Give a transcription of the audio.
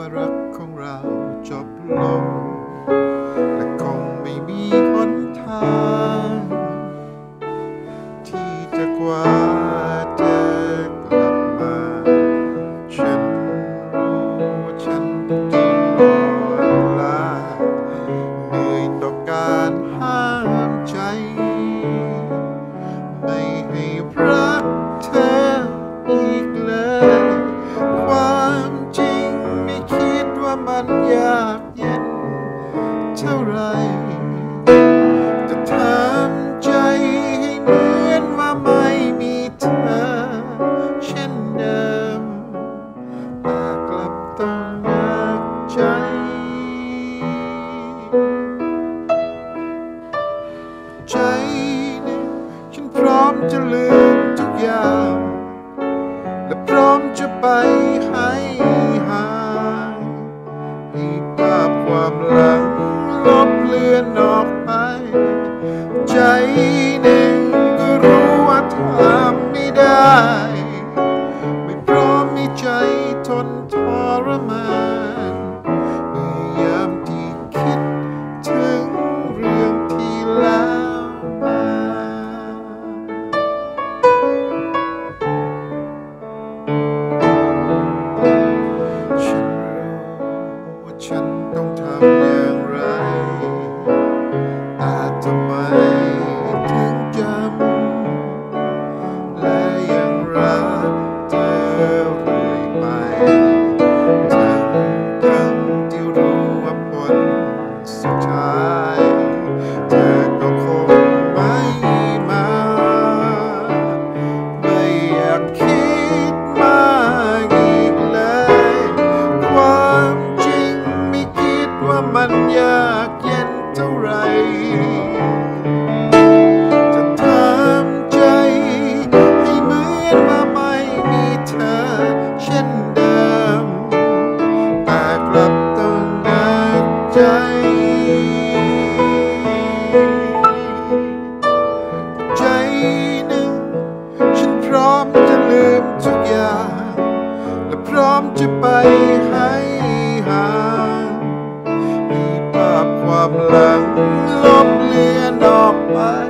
รักของเราจบลงและคงไม่มีหนทางที่จะกว่าเธอกลับมาฉันรู้ว่าฉันต้องทนรอเวลาเหนื่อยต่อการห้ามใจไม่ให้รักเธออีกเลยความจริงไม่คิดว่ามันยากเย็นเท่าไรจะทำใจให้เหมือนว่าไม่มีเธอเช่นเดิมแต่กลับต้องหนักใจใจหนึ่งฉันพร้อมจะลืมทุกอย่างและพร้อมจะไปให้ห่างให้ภาพความหลังลบเลือนออกไปใจหนึ่งก็รู้ว่าทำไม่ได้ไม่พร้อมมีใจทนทรมานเมื่อยามที่คิดถึงเรื่องที่แล้วมาฉันรู้ว่าฉันต้องทำอย่างไรแต่ทำไมถึงจำและยังรักเธอเรื่อยไปทั้งที่รู้ว่าผลสุดท้ายเธอก็คงไม่มาไม่อยากคิดมากอีกเลยความจริงไม่คิดว่ามันยากเย็นเท่าไรจะทำใจให้เหมือนว่าไม่มีเธอเช่นเดิมแต่กลับต้องหนักใจใจหนึ่งฉันพร้อมจะลืมทุกอย่างและพร้อมจะไปให้ห่างให้ภาพความหลังลบเลือนออกไป